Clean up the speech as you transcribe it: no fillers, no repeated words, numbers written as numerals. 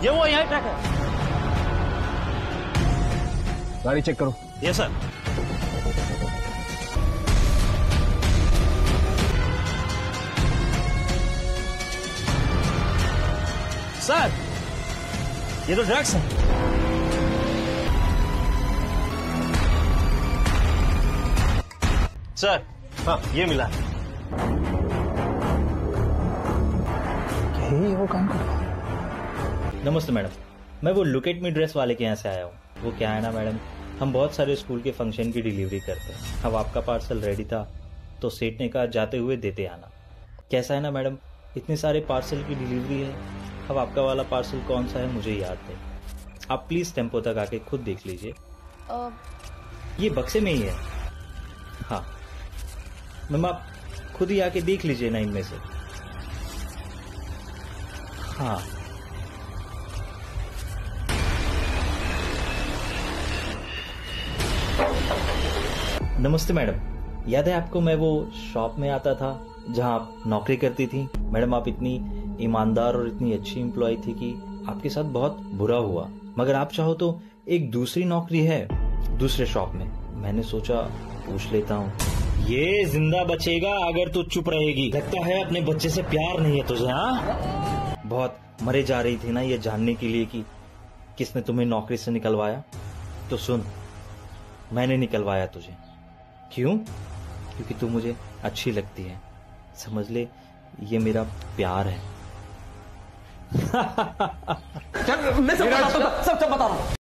ये वो यही ट्रक है। गाड़ी चेक करो। Yes sir. सर ये तो ड्रग्स है। सर हाँ ये मिला है। वो काम कर। नमस्ते मैडम, मैं वो लुक एट मी ड्रेस वाले के यहाँ से आया हूँ। वो क्या है ना मैडम, हम बहुत सारे स्कूल के फंक्शन की डिलीवरी करते हैं। अब आपका पार्सल रेडी था तो सेठ ने कहा जाते हुए देते आना। कैसा है ना मैडम, इतने सारे पार्सल की डिलीवरी है, अब आपका वाला पार्सल कौन सा है मुझे याद नहीं। आप प्लीज टेम्पो तक आके खुद देख लीजिए। ये बक्से में ही है। हाँ मैम, आप खुद ही आके देख लीजिए ना इनमें से। हाँ नमस्ते मैडम, याद है आपको मैं वो शॉप में आता था जहां आप नौकरी करती थी? मैडम आप इतनी ईमानदार और इतनी अच्छी एम्प्लॉय थी कि आपके साथ बहुत बुरा हुआ, मगर आप चाहो तो एक दूसरी नौकरी है दूसरे शॉप में। मैंने सोचा पूछ लेता हूँ। ये जिंदा बचेगा अगर तू चुप रहेगी। लगता है अपने बच्चे से प्यार नहीं है तुझे। हाँ बहुत मरे जा रही थी ना ये जानने के लिए कि किसने तुम्हें नौकरी से निकलवाया। तो सुन, मैंने निकलवाया तुझे। क्यों? क्योंकि तू मुझे अच्छी लगती है। समझ ले ये मेरा प्यार है। मैं सब बता रहा हूँ।